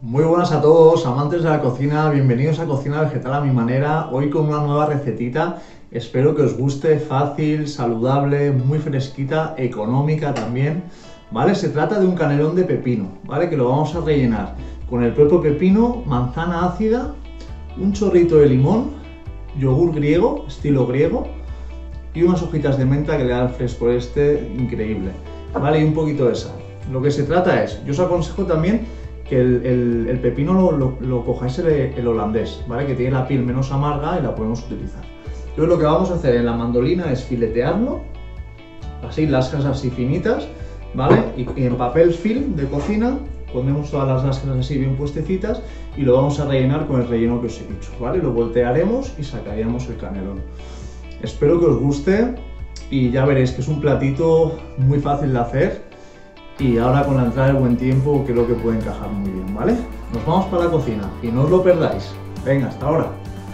Muy buenas a todos, amantes de la cocina, bienvenidos a Cocina Vegetal a mi manera, hoy con una nueva recetita, espero que os guste, fácil, saludable, muy fresquita, económica también, ¿vale? Se trata de un canelón de pepino, ¿vale? Que lo vamos a rellenar con el propio pepino, manzana ácida, un chorrito de limón, yogur griego, estilo griego, y unas hojitas de menta que le da el fresco increíble, ¿vale? Y un poquito de sal. Lo que se trata es, yo os aconsejo también que el pepino lo cojáis el holandés, ¿vale? Que tiene la piel menos amarga y la podemos utilizar. Entonces lo que vamos a hacer en la mandolina es filetearlo, así, lascas así finitas, ¿vale? Y en papel film de cocina ponemos todas las lascas así bien puestecitas y lo vamos a rellenar con el relleno que os he dicho, ¿vale? Lo voltearemos y sacaríamos el canelón. Espero que os guste y ya veréis que es un platito muy fácil de hacer. Y ahora con la entrada del buen tiempo creo que puede encajar muy bien, ¿vale? Nos vamos para la cocina y no os lo perdáis. Venga, hasta ahora.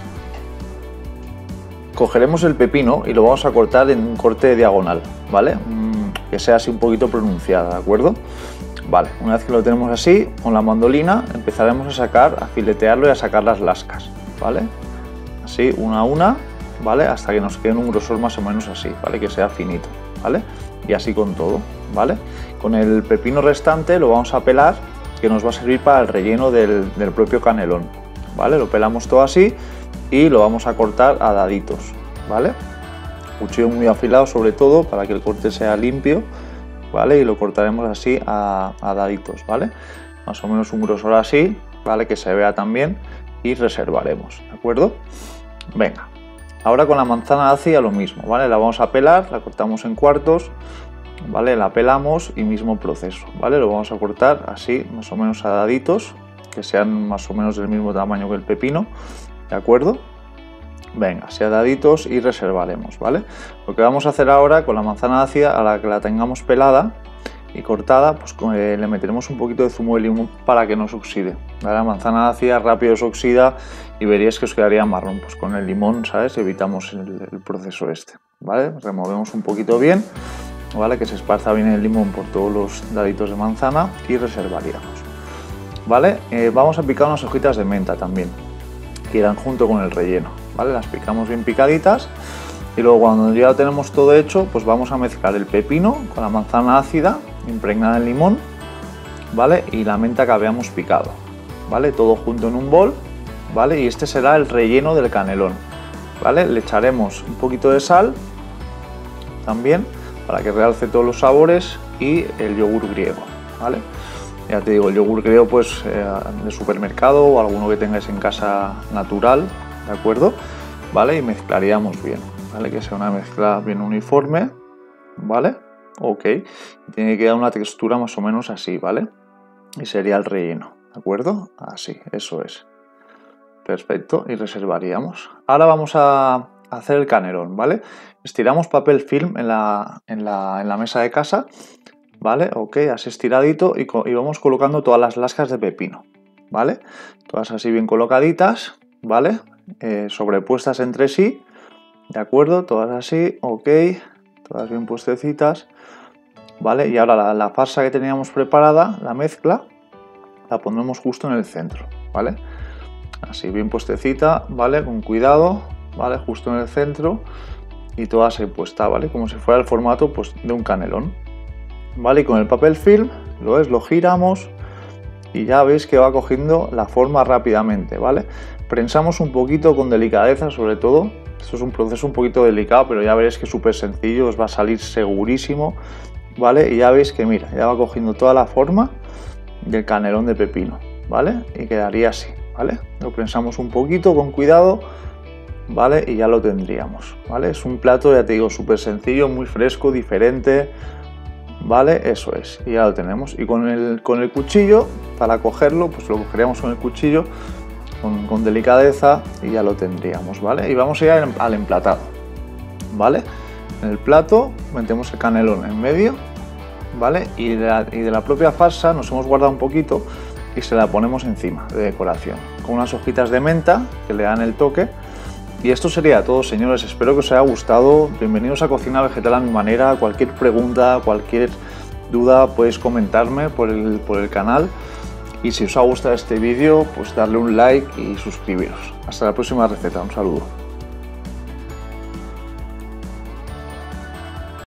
Cogeremos el pepino y lo vamos a cortar en un corte diagonal, ¿vale? Que sea así un poquito pronunciada, ¿de acuerdo? Vale, una vez que lo tenemos así, con la mandolina empezaremos a sacar, a filetearlo y a sacar las lascas, ¿vale? Así, una a una, ¿vale? Hasta que nos quede un grosor más o menos así, ¿vale? Que sea finito, ¿vale? Y así con todo, ¿vale? Con el pepino restante lo vamos a pelar, que nos va a servir para el relleno del propio canelón, ¿vale? Lo pelamos todo así y lo vamos a cortar a daditos, ¿vale? Cuchillo muy afilado sobre todo para que el corte sea limpio, ¿vale? Y lo cortaremos así a daditos, ¿vale? Más o menos un grosor así, ¿vale? Que se vea también y reservaremos, ¿de acuerdo? Venga. Ahora con la manzana ácida lo mismo, ¿vale? La vamos a pelar, la cortamos en cuartos, ¿vale? La pelamos y mismo proceso, ¿vale? Lo vamos a cortar así, más o menos a daditos, que sean más o menos del mismo tamaño que el pepino, ¿de acuerdo? Venga, así a daditos y reservaremos, ¿vale? Lo que vamos a hacer ahora con la manzana ácida, a la que la tengamos pelada y cortada, pues le meteremos un poquito de zumo de limón para que no se oxide. La manzana ácida rápido se oxida y veríais que os quedaría marrón. Pues con el limón, ¿sabes? Evitamos el proceso este, ¿vale? Removemos un poquito bien, ¿vale? Que se esparza bien el limón por todos los daditos de manzana y reservaríamos, ¿vale? Vamos a picar unas hojitas de menta también, que irán junto con el relleno, ¿vale? Las picamos bien picaditas y luego cuando ya lo tenemos todo hecho, pues vamos a mezclar el pepino con la manzana ácida impregnada en limón, ¿vale? Y la menta que habíamos picado, ¿vale? Todo junto en un bol, ¿vale? Y este será el relleno del canelón, ¿vale? Le echaremos un poquito de sal también para que realce todos los sabores y el yogur griego, ¿vale? Ya te digo, el yogur griego pues de supermercado o alguno que tengáis en casa natural, ¿de acuerdo? ¿Vale? Y mezclaríamos bien, ¿vale? Que sea una mezcla bien uniforme, ¿vale? Ok, tiene que quedar una textura más o menos así, ¿vale? Y sería el relleno, ¿de acuerdo? Así, eso es. Perfecto, y reservaríamos. Ahora vamos a hacer el canelón, ¿vale? Estiramos papel film en la mesa de casa, ¿vale? Ok, así estiradito y vamos colocando todas las lascas de pepino, ¿vale? Todas así bien colocaditas, ¿vale? Sobrepuestas entre sí, ¿de acuerdo? Todas así, ok, todas bien puestecitas, ¿vale? Y ahora la farsa que teníamos preparada, la mezcla, la pondremos justo en el centro, ¿vale? Así bien puestecita, ¿vale? Con cuidado, ¿vale? Justo en el centro y toda así puesta, ¿vale? Como si fuera el formato pues, de un canelón, ¿vale? Y con el papel film lo giramos y ya veis que va cogiendo la forma rápidamente, ¿vale? Prensamos un poquito con delicadeza sobre todo. Esto es un proceso un poquito delicado, pero ya veréis que es súper sencillo, os va a salir segurísimo, ¿vale? Y ya veis que mira, ya va cogiendo toda la forma del canelón de pepino, ¿vale? Y quedaría así, ¿vale? Lo prensamos un poquito con cuidado, ¿vale? Y ya lo tendríamos, ¿vale? Es un plato, ya te digo, súper sencillo, muy fresco, diferente, ¿vale? Eso es, y ya lo tenemos. Y con el cuchillo, para cogerlo, pues lo cogeríamos con el cuchillo con delicadeza y ya lo tendríamos, ¿vale? Y vamos a ir al emplatado, ¿vale? En el plato metemos el canelón en medio, ¿vale? Y de la propia farsa nos hemos guardado un poquito y se la ponemos encima de decoración, con unas hojitas de menta que le dan el toque. Y esto sería todo, señores, espero que os haya gustado. Bienvenidos a Cocina Vegetal a mi manera. Cualquier pregunta, cualquier duda podéis comentarme por el canal Y si os ha gustado este vídeo, pues darle un like y suscribiros. Hasta la próxima receta, un saludo.